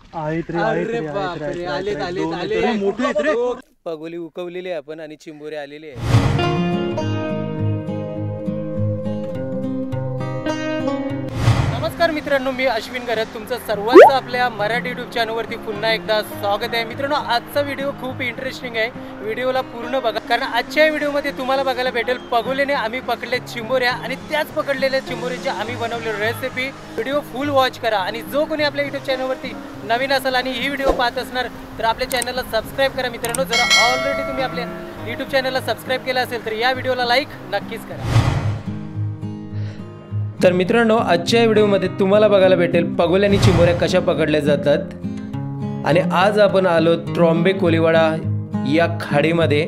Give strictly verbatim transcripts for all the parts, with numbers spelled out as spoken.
आहेत रे आहेत रे आहेत रे आलेत आलेत आले मोठे आहेत रे. पगोली उकवलेली आहे आपण आणि चिंबोरे आलेले आहे. नमस्कार मित्रांनो, मी अश्विन गरत तुमचं सर्वांचं आपल्या मराठी यूट्यूब चॅनलवरती पुन्हा एकदा स्वागत आहे. मित्रांनो, आजचा व्हिडिओ खूप इंटरेस्टिंग आहे. व्हिडिओला पूर्ण बघा, कारण आजच्या व्हिडिओमध्ये तुम्हाला बघायला भेटेल पगोलीने आम्ही पकडले चिंबोऱ्या आणि त्याच पकडलेल्या चिंबोऱ्याची आम्ही बनवलेली रेसिपी. व्हिडिओ फुल वॉच करा आणि जो कोणी आपल्या यूट्यूब चॅनलवरती नवीन असेल आणि ही व्हिडिओ पाहत असणार तर आपल्या चॅनलला सबस्क्राईब करा. मित्रांनो, जर ऑलरेडी तुम्ही आपल्या यूट्यूब चॅनलला सबस्क्राईब केलं असेल तर या व्हिडिओला लाईक नक्कीच करा. तर मित्रांनो, आजच्या व्हिडिओमध्ये तुम्हाला बघायला भेटेल पगोली आणि चिंबोऱ्या कशा पकडल्या जातात. आणि आज आपण आलो ट्रॉम्बे कोलीवाडा या खाडीमध्ये.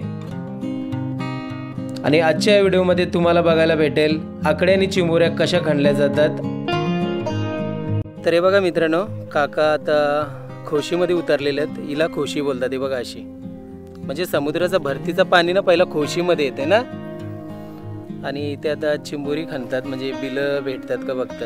आणि आजच्या व्हिडिओमध्ये तुम्हाला बघायला भेटेल आकडे आणि चिंबोऱ्या कशा खणल्या जातात. तर हे बघा मित्रांनो, काका आता खोशीमध्ये उतरलेले आहेत. हिला खोशी बोलतात. हे बघा, अशी म्हणजे समुद्राचा भरतीचा पाणी ना पहिला खोशीमध्ये येते ना, आणि इथे आता चिंबोरी खणतात, म्हणजे बिलं भेटतात का बघतात.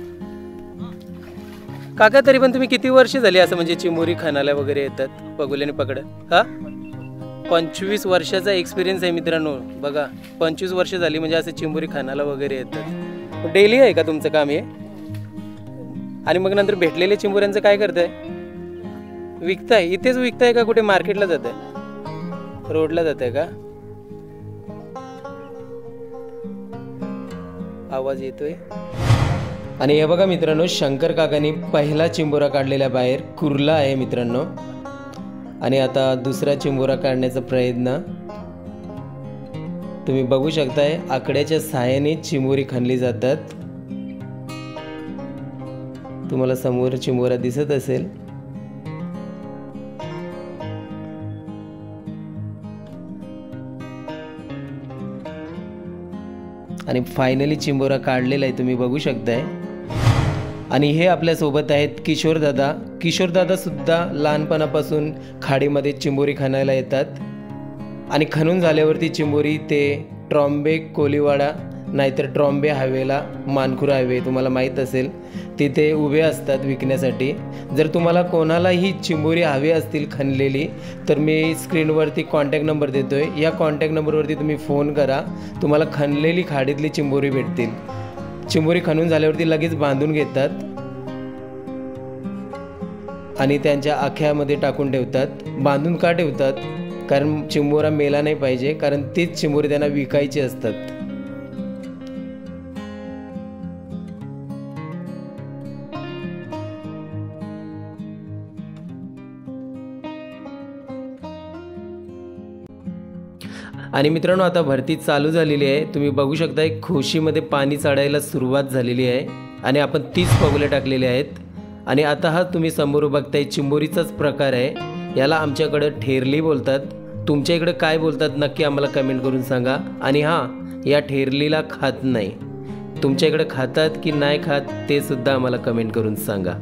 काका, तरी पण तुम्ही किती वर्ष झाली असं म्हणजे चिंबोरी खणायला वगैरे येतात पगोल्याने पकड? हा, पंचवीस वर्षाचा एक्सपिरियन्स आहे मित्रांनो. बघा, पंचवीस वर्ष झाली म्हणजे असं चिंबोरी खणायला वगैरे येतात. डेली आहे का तुमचं काम हे? आणि मग नंतर भेटलेल्या चिंबोऱ्यांचं काय करताय? विकताय? इथेच विकताय का कुठे मार्केटला जात आहे? रोडला जात आहे का? आवाज येतोय. आणि हे बघा मित्रांनो, शंकर काकांनी पहिला चिंबोरा काढलेला बाहेर कुर्ला आहे मित्रांनो. आणि आता दुसरा चिंबोरा काढण्याचा प्रयत्न तुम्ही बघू शकताय. आकड्याच्या सहाय्याने चिंबोरी खणली जातात. तुम्हाला समोर चिंबोरा दिसत असेल. आणि फायनली चिंबोरा काढलेला आहे, तुम्ही बघू शकताय. आणि हे आपल्यासोबत आहेत किशोरदादा. किशोरदादा सुद्धा लहानपणापासून खाडीमध्ये चिंबोरी खणायला येतात. आणि खणून झाल्यावरती चिंबोरी ते ट्रॉम्बे कोलीवाडा नाहीतर ट्रॉम्बे हायवेला, मानखुरा हायवे तुम्हाला माहीत असेल, तिथे उभे असतात विकण्यासाठी. जर तुम्हाला कोणालाही चिंबोरी हवी असतील खणलेली तर मी स्क्रीनवरती कॉन्टॅक्ट नंबर देतो आहे. या कॉन्टॅक्ट नंबरवरती तुम्ही फोन करा, तुम्हाला खणलेली खाडीतली चिंबोरी भेटतील. चिंबोरी खणून झाल्यावरती लगेच बांधून घेतात आणि त्यांच्या आख्यामध्ये टाकून ठेवतात. बांधून का ठेवतात? कारण चिंबोरा मेला नाही पाहिजे, कारण तीच चिंबोरी त्यांना विकायची असतात. आणि मित्रांनो, आता भरती चालू झालेली आहे. तुम्ही बघू शकताय खोशीमध्ये पाणी चढायला सुरुवात झालेली आहे आणि आपण तीस पगोले टाकलेले आहेत. आणि आता हा तुम्ही समोर बघताय चिंबोरीचाच प्रकार आहे. याला आमच्याकडं ठेरली बोलतात. तुमच्या इकडं काय बोलतात नक्की आम्हाला कमेंट करून सांगा. आणि हां, या ठेरलीला खात नाही. तुमच्या इकडं खातात की नाही खात ते सुद्धा आम्हाला कमेंट करून सांगा.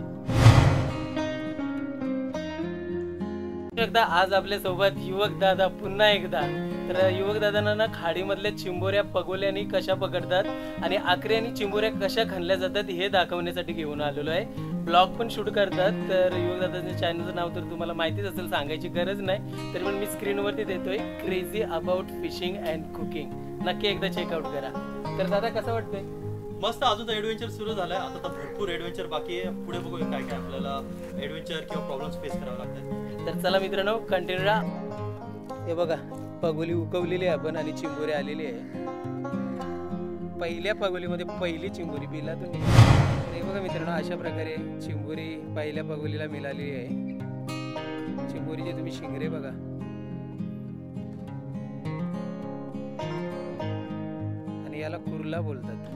आज आपल्या सोबत युवक दादा पुन्हा एकदा. तर युवक दादांना ना खाडीमधल्या चिंबोऱ्या पगोल्यानी कशा पकडतात आणि आकरे आणि चिंबोऱ्या कशा खणल्या जातात हे दाखवण्यासाठी घेऊन आलेलो आहे. ब्लॉग पण शूट करतात. तर युवक दादाच्या चॅनलचं नाव तर तुम्हाला माहितीच असेल, सांगायची गरज नाही. तरी पण मी स्क्रीनवरती देतोय, crazy about fishing and cooking. नक्की एकदा चेकआउट करा. तर दादा, कसं वाटतंय? मस्त. अजून एडव्हेंचर सुरू झालाय. आता तर भरपूर एडव्हेंचर बाकी आहे. पुढे बघूया काय काय आपल्याला एडव्हेंचर किंवा प्रॉब्लेम्स फेस करावे लागतात. तर चला मित्रांनो, कंटिन्यू राहा. हे बघा, पगोली उकवलेली आहे आपण आणि चिंबोरी आलेली आहे. पहिल्या पगोलीमध्ये पहिली चिंबोरी बिला तुम्ही. हे बघा मित्रांनो, अशा प्रकारे चिंबोरी पहिल्या पगोलीला मिळालेली आहे. चिंबोरीचे तुम्ही शिंगरे बघा. आणि याला कुर्ला बोलतात.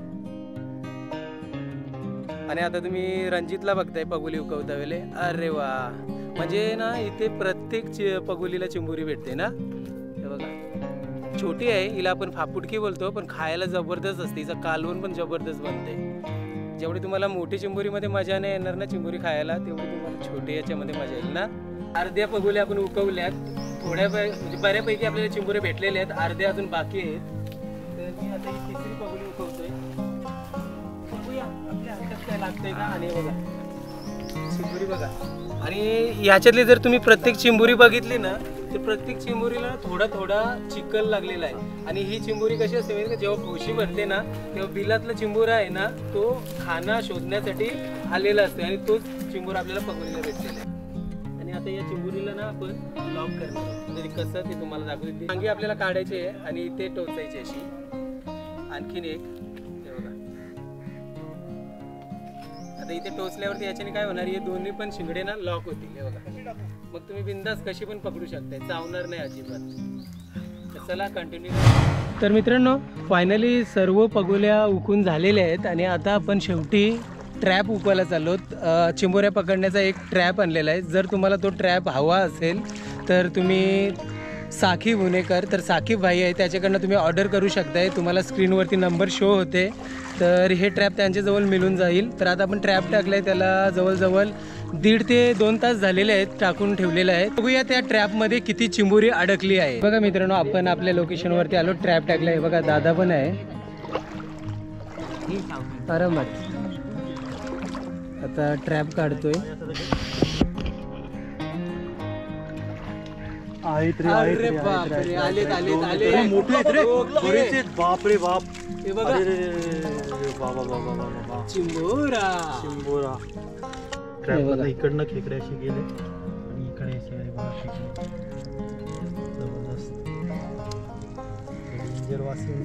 आणि आता तुम्ही रणजितला बघताय पगोली उकवता वेळे. अरे वा, म्हणजे ना इथे प्रत्येक पगोलीला चिंबोरी भेटते ना. हे बघा, छोटी आहे, हिला आपण फापुटकी बोलतो, पण खायला जबरदस्त असते. हिचं कालवण पण जबरदस्त बनते. जेवढी तुम्हाला मोठी चिंबोरीमध्ये मजा नाही येणार ना चिंबोरी खायला, तेवढी तुम्हाला छोटी याच्यामध्ये मजा येईल ना. अर्ध्या पगोल्या आपण उकवल्यात. थोड्या म्हणजे बऱ्यापैकी आपल्याला चिंबोरे भेटलेले आहेत, अर्ध्या अजून बाकी आहेत. तर मी आता ही तिसरी पगोली उकवतोय. बघूया आपल्या हातात काय लागतंय का. आणि बघा, चिंबोरी बघा. आणि याच्यातली जर तुम्ही प्रत्येक चिंबोरी बघितली ना तर प्रत्येक चिंबोरीला थोडा थोडा चिखल लागलेला आहे. आणि ही चिंबोरी कशी असते माहिती का, जेव्हा पोशी भरते ना तेव्हा बिलातला चिंबोरा आहे ना तो खाना शोधण्यासाठी आलेला असतो आणि तोच चिंबोरा आपल्याला पकडलेला भेटलेला आहे. आणि आता या चिंबोरीला ना आपण लॉक करणार म्हणजे कसं ते तुम्हाला दाखवते. वांगी आपल्याला काढायची आहे आणि इथे टोचायची अशी. आणखीन एक हे बघा, आता इथे टोचल्यावरती याच्याने काय होणार, हे दोन्ही पण शिंगडे ना लॉक होतील. हे बघा, मग तुम्ही बिंदास कशी पण पकडू शकताय, चावणार नाही अजिबात. तर चला कंटिन्यू. तर मित्रांनो फायनली सर्व पगोल्या उकून झालेल्या आहेत आणि आता आपण शेवटी ट्रॅप उकवायला चाललो. चिंबोऱ्या पकडण्याचा एक ट्रॅप आणलेला आहे. जर तुम्हाला तो ट्रॅप हवा असेल तर तुम्ही साखी गुन्हेकर तर साकीब भाई आहे त्याच्याकडनं तुम्ही ऑर्डर करू शकताय. तुम्हाला स्क्रीनवरती नंबर शो होते. तर हे ट्रॅप त्यांच्याजवळ मिळून जाईल. तर आता आपण ट्रॅप टाकलं आहे, त्याला जवळजवळ दीड ते दोन तास झालेले आहेत टाकून ठेवलेले आहेत. बघूया त्या ट्रॅपमध्ये किती चिंबोरी अडकली आहे. बघा मित्रांनो, आपण आपल्या लोकेशनवरती आलो, ट्रॅप टाकला आहे. बघा दादा पण आहे आरामात. आता ट्रॅप काढतोय. अरे बापरे, आलेत आलेत आले, मोठे आहेत रे, बरेच आहेत. बापरे बाप, हे बघा बाबा बाबा बाबा चिंबोरा चिंबोरा. ट्रॅपला इकडनं खेकडे असे गेले आणि इकडे असे आहे बघा खेकडे. जबरदस्त डेंजर वासिंग.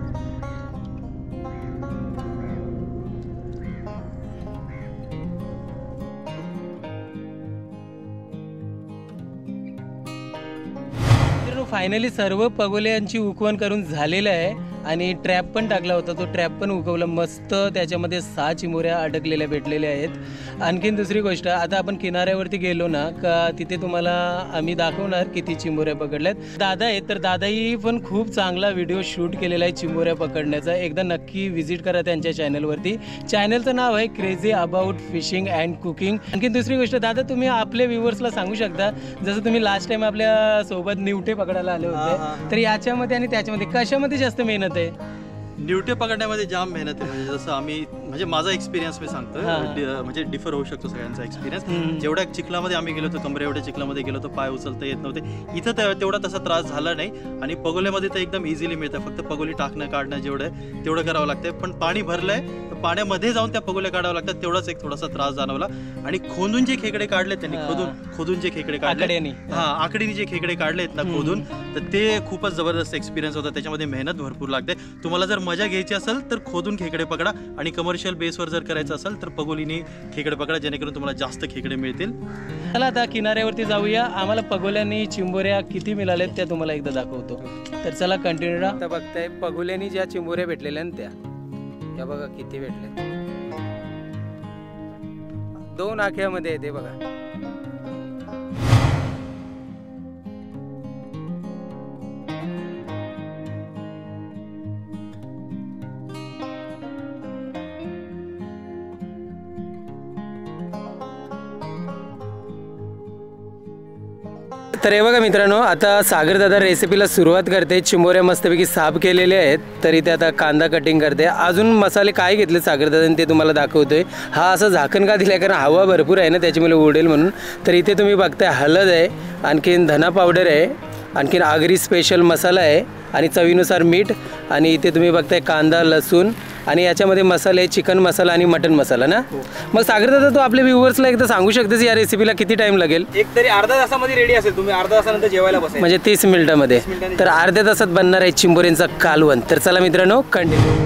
फायनली सर्व पगोल्यांची उकवण करून झालेलं आहे आणि ट्रॅप पण टाकला होता. तो ट्रॅप पण उकवला मस्त. त्याच्यामध्ये सहा चिंबोऱ्या अडकलेल्या भेटलेल्या आहेत. आणखीन दुसरी गोष्ट, आता आपण किनाऱ्यावरती गेलो ना का तिथे तुम्हाला आम्ही दाखवणार किती चिंबोऱ्या पकडल्यात. दादा आहेत तर दादाही पण खूप चांगला व्हिडिओ शूट केलेला आहे चिंबोऱ्या पकडण्याचा. एकदा नक्की व्हिजिट करा त्यांच्या चॅनलवरती. चॅनलचं नाव आहे crazy about fishing and cooking. आणखीन दुसरी गोष्ट, दादा तुम्ही आपल्या व्ह्युअर्सला सांगू शकता, जसं तुम्ही लास्ट टाइम आपल्या सोबत निवटे पकडायला आले होते, तर याच्यामध्ये आणि त्याच्यामध्ये कशामध्ये जास्त मेहनत आहे? निवटे पकडण्यामध्ये जाम मेहनत आहे. म्हणजे जसं आम्ही म्हणजे माझा एक्सपिरियन्स मी सांगतो, म्हणजे डिफर होऊ शकतो सगळ्यांचा एक्सपिरियन्स. जेवढ्या चिखलामध्ये आम्ही गेलो होतो, कमरे एवढ्या चिखलामध्ये गेलो होतो, पाय उचलता येत नव्हते. इथं तेवढा तसा त्रास झाला नाही. आणि पगोल्यामध्ये तर एकदम इझिली मिळतं. फक्त पगोली टाकणं काढणं जेवढं आहे तेवढं करावं लागतं. पण पाणी भरलंय तर पाण्यामध्ये जाऊन त्या पगोल्या काढावं लागतात. तेवढाच एक थोडासा त्रास जाणवला. आणि खोदून जे खेकडे काढले त्यांनी, खोदून खोदून जे खेकडे काढले, हा आकडीने जे खेकडे काढलेत ना खोदून, तर ते खूपच जबरदस्त एक्सपिरियन्स होता. त्याच्यामध्ये मेहनत भरपूर लागते. तुम्हाला जर मजा घ्यायची असेल तर खोदून खेकडे पकडा. आणि कमर्शियल बेसवर जर करायचं असेल तर पगोलीने खेकडे पकडा, जेणेकरून तुम्हाला जास्त खेकडे मिळतील. चला आता किनाऱ्यावरती जाऊया. आम्हाला पगोल्यांनी चिंबोऱ्या किती मिळाल्यात त्या तुम्हाला एकदा दाखवतो. तर चला कंटिन्यू राहा. आता बघताय पगोल्यांनी ज्या चिंबोऱ्या भेटलेल्या त्या त्या बघा किती भेटल्या. दोन आख्यामध्ये येते बघा. तर हे बघा मित्रांनो, आता सागरदादा रेसिपीला सुरुवात करते. चिंबोऱ्या मस्तपैकी साफ केलेल्या आहेत. तर इथे आता कांदा कटिंग करते. अजून मसाले काय घेतले सागरदादाने ते तुम्हाला दाखवतोय. हा असं झाकण का दिलं आहे कारण हवा भरपूर आहे ना त्याच्यामुळे उडेल म्हणून. तर इथे तुम्ही बघताय हळद आहे, आणखीन धना पावडर आहे, आणखीन आगरी स्पेशल मसाला आहे आणि चवीनुसार मीठ. आणि इथे तुम्ही बघताय कांदा, लसूण आणि याच्यामध्ये मसाले चिकन मसाला आणि मटन मसाला ना. मग सागरदादा तू आपल्या व्ह्यूअर्सला एकदा सांगू शकतेस या रेसिपीला किती टाइम लागेल? एक तरी अर्धा तासामध्ये रेडी असेल. तुम्ही अर्धा तासानंतर जेवायला बसायचं म्हणजे तीस मिनिटामध्ये. तर अर्ध्या तासात बनणार आहे चिंबोऱ्यांचा कालवण. तर चला मित्रांनो कंटिन्यू.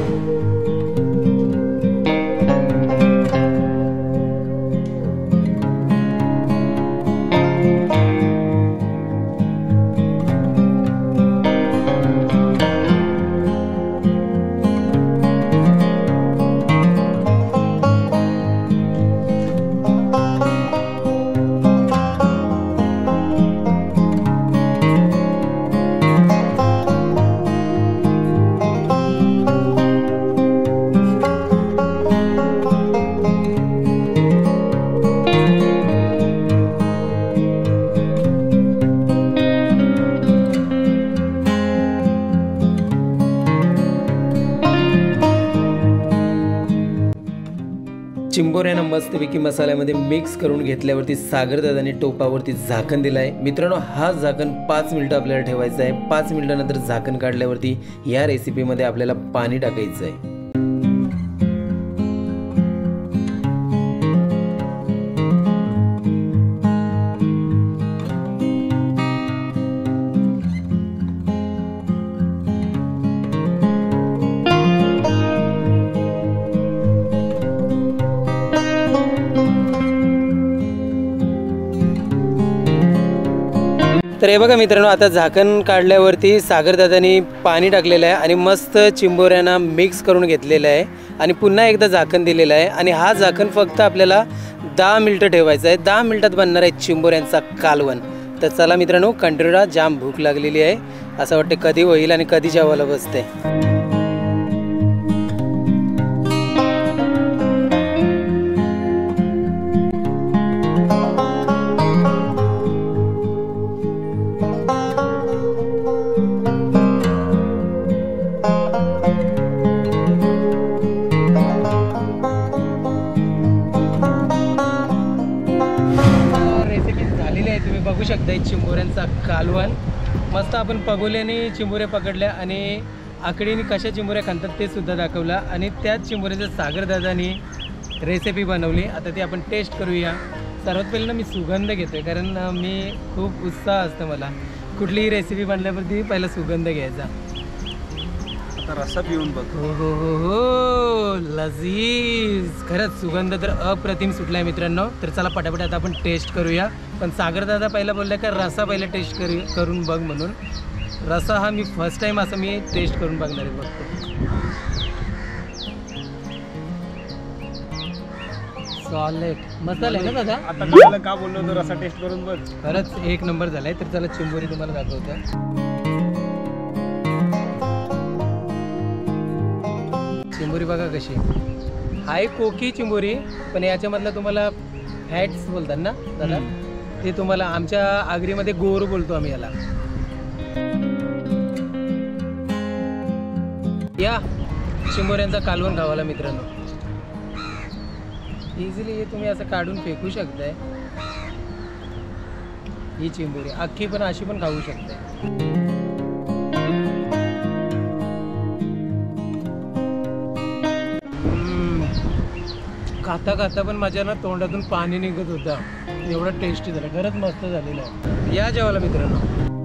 चिंबोऱ्यांना मस्तपैकी मसाल्यामध्ये मिक्स करून घेतल्यावरती सागरदादाने टोपावरती झाकण दिलं आहे. मित्रांनो, हा झाकण पाच मिनटं आपल्याला ठेवायचं आहे. पाच मिनटानंतर झाकण काढल्यावरती या रेसिपीमध्ये आपल्याला पाणी टाकायचं आहे. तर हे बघा मित्रांनो, आता झाकण काढल्यावरती सागरदादांनी पाणी टाकलेलं आहे आणि मस्त चिंबोऱ्यांना मिक्स करून घेतलेलं आहे आणि पुन्हा एकदा झाकण दिलेलं आहे. आणि हा झाकण फक्त आपल्याला दहा मिनटं ठेवायचं आहे. दहा मिनटात बनणार आहे चिंबोऱ्यांचा कालवण. तर चला मित्रांनो, कंटिन्यू जाम भूक लागलेली आहे. असं वाटतं कधी होईल आणि कधी जेवायला बसते. बघू शकता चिंबोऱ्यांचा कालवण. मस्त आपण पगोल्याने चिंबोऱ्या पकडल्या आणि आकडीने कशा चिंबोऱ्या खातात ते सुद्धा दाखवला आणि त्याच चिंबोऱ्याच्या सागरदादानी रेसिपी बनवली. आता ती आपण टेस्ट करूया. सर्वात पहिलं ना मी सुगंध घेतो आहे, कारण मी खूप उत्साह असतो मला कुठलीही रेसिपी बनल्यावरती पहिला सुगंध घ्यायचा. आता रस्सा पिऊन बघ. हो हो हो हो, लजीज. खरंच सुगंध तर अप्रतिम सुटला आहे मित्रांनो. तर चला पटापट आता आपण टेस्ट करूया. पण सागरदादा पहिला बोलला का रसा पहिला टेस्ट करू करून बघ म्हणून. रसा हा मी फर्स्ट टाइम असं मी टेस्ट करून बघणार आहे बघतो. सॉलिड मसाला आहे ना दादा. आता कळलं का बोललो होतो रसा टेस्ट करून बघ. खरंच एक नंबर झालाय. तर चला चिंबोरी तुम्हाला दाखवतो. चिंबोरी बघा कशी हाय. कोकी चिंबोरी, पण याच्यामधला तुम्हाला फॅट्स बोलतात ना दादा, ते तुम्हाला आमच्या आगरीमध्ये गोरू बोलतो आम्ही याला. या चिंबोऱ्यांचा कालवण खावाला मित्रांनो. इझिली हे तुम्ही असं काढून फेकू शकताय. ही चिंबोरी अख्खी पण अशी पण खाऊ शकताय. खाता खाता पण माझ्या ना तोंडातून पाणी निघत होता. एवढं टेस्टी झालं. खरंच मस्त झालेलं आहे. या जेवायला मित्रांनो.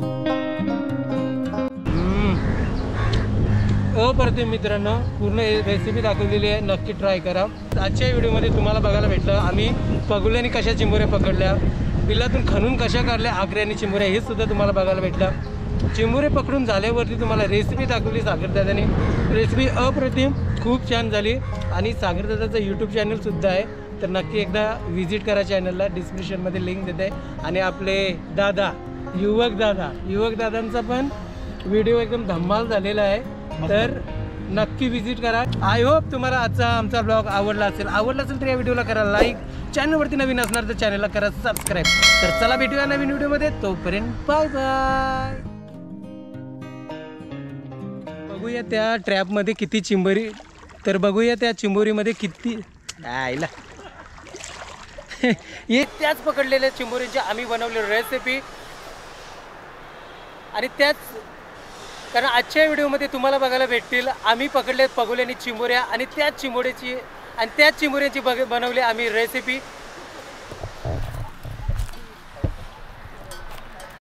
अप्रतिम मित्रांनो, पूर्ण रेसिपी दाखवलेली आहे. नक्की ट्राय करा. आजच्या व्हिडिओमध्ये तुम्हाला बघायला भेटलं आम्ही पगुल्याने कशा चिंबोऱ्या पकडल्या, बिलातून खणून कशा काढल्या आगऱ्याने चिंबोऱ्या, हे सुद्धा तुम्हाला बघायला भेटलं. चिंबोरे पकडून झाल्यावरती तुम्हाला रेसिपी दाखवली सागरदादाने. रेसिपी अप्रतिम खूप छान झाली. आणि सागरदादाचं यूट्यूब चॅनलसुद्धा आहे, तर नक्की एकदा व्हिजिट करा चॅनलला. डिस्क्रिप्शनमध्ये लिंक देते. आणि आपले दादा युवक दादा युवक दादांचा पण व्हिडिओ एकदम धम्माल झालेला आहे, तर नक्की व्हिजिट करा. आय होप तुम्हाला आजचा आमचा ब्लॉग आवडला असेल. आवडला असेल तर या व्हिडिओला करा लाईक. चॅनलवरती नवीन असणार तर चॅनलला करा सबस्क्राईब. तर चला भेटूया नवीन व्हिडिओमध्ये. तोपर्यंत बाय बाय. बघूया त्या ट्रॅपमध्ये किती चिंबोरी, तर बघूया त्या चिंबोरीमध्ये किती आयला हे त्याच पकडलेल्या चिंबोरीची आम्ही बनवली रेसिपी. आणि त्याच कारण आजच्या व्हिडिओमध्ये तुम्हाला बघायला भेटतील आम्ही पकडले पगोल्याने चिंबोऱ्या आणि त्याच चिंबोऱ्याची आणि त्याच चिंबोऱ्याची बघ बनवली आम्ही रेसिपी.